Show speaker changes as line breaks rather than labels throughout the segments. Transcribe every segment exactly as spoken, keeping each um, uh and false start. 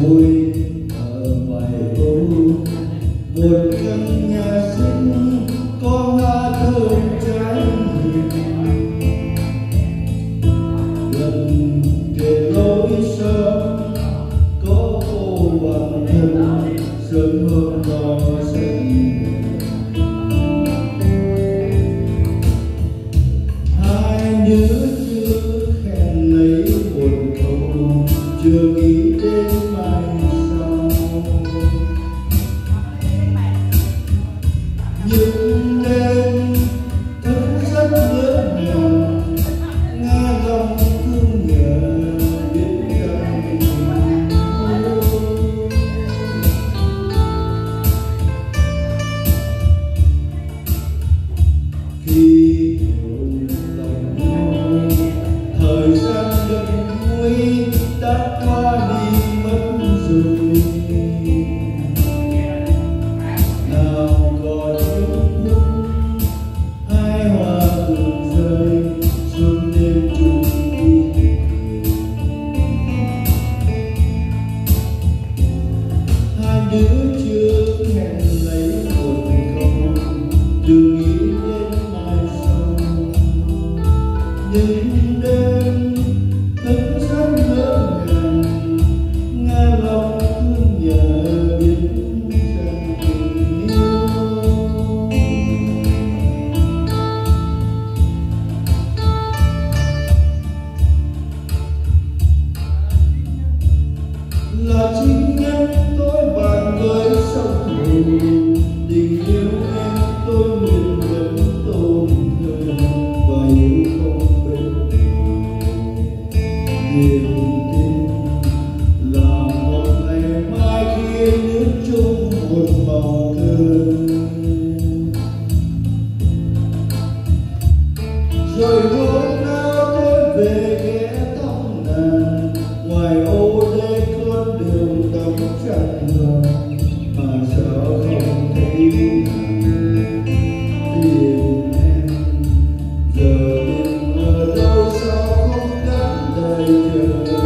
vui ở ngoài ô, một căn nhà xinh có hoa thơm trái gần kề lối sớm có cô bạn thân sớm hôm đó xanh. Hai đứa chưa khen lấy một câu, chưa nghĩ đến mai sau. Những đêm thức giấc nhớ nhòa, nghe dòng thương nhớ biết rằng khi hiểu lòng nhau, thời gian gần nguy đã qua đi mất rồi. Nào còn những lúc hai hoa cùng rơi xuống đêm chung vui. Hai đứa chưa hẹn lấy một câu, đừng nghĩ đến mai sau. Những đêm thức giấc ngỡ ngàng, nghe lòng thương nhớ biết rằng tình yêu là chính em tôi bạn với sông hồ. Tình yêu em tôi nguyện vẫn tôn thờ và yêu không bên bờ. Niềm tin là một ngày mai khi nước chung một màu thơ. Rồi hôm nào tôi về ghé thăm nàng, ngoài ô đây con đường tắm tràn ngập, mà sao không thấy nàng. Tìm em giờ tìm ở đâu sao không gắn đời chờ.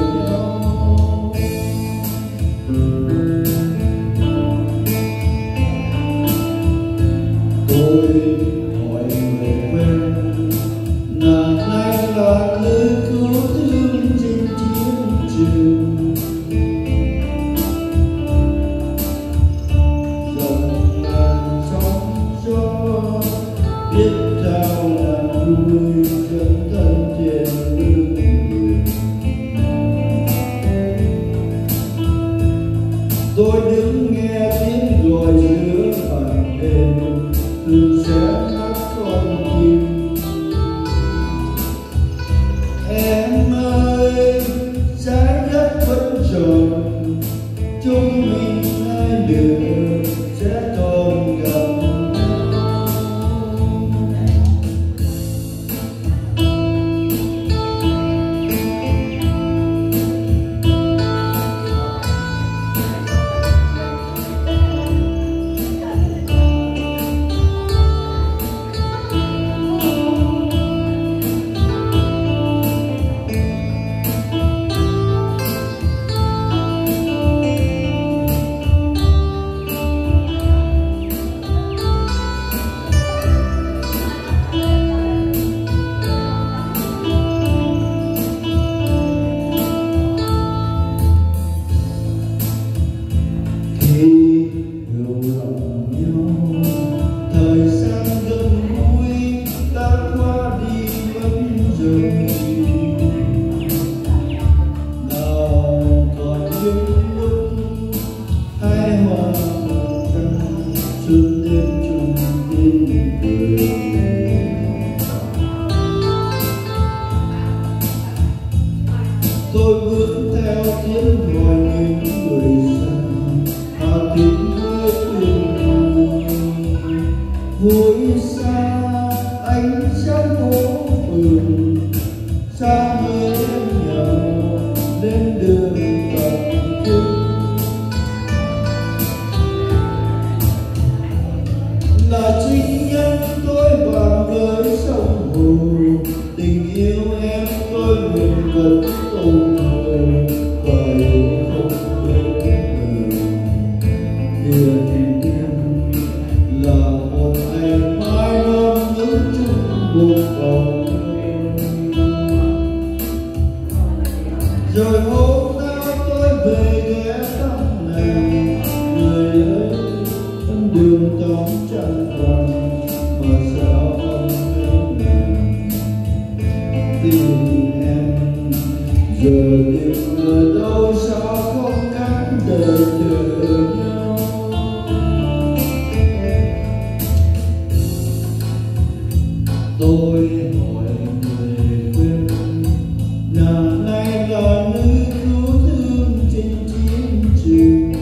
rồi hôm nào tôi về ghé thăm nàng. Người ơi, con đường tóm chẳng còn mà sao không thấy nàng. Tìm em giờ tìm ở đâu, sao không cánh đời chờ nhau. Tôi hỏi người quên, nàng này là nữ cứu thương trên chiến trường.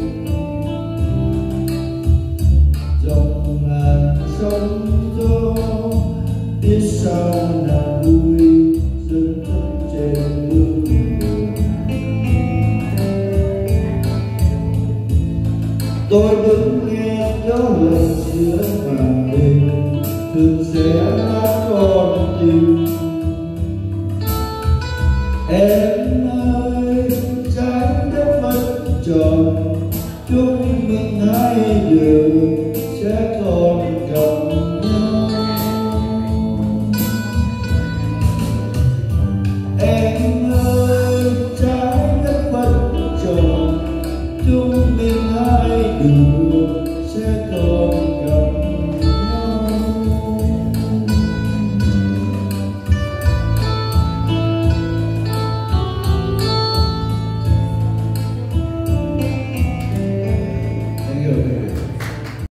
Dòng ngàn sóng gió biết sao nàng vui dần dần trên bước đường. Tôi đứng nghe gió lần giữa màn đêm, thường sẽ hát con tim. Em ơi, trái đất mất tròn, chúng mình hai đường sẽ còn gặp nhau. Em ơi, trái đất mất tròn, chúng mình hai đường sẽ còn gặp nhau. Thank you.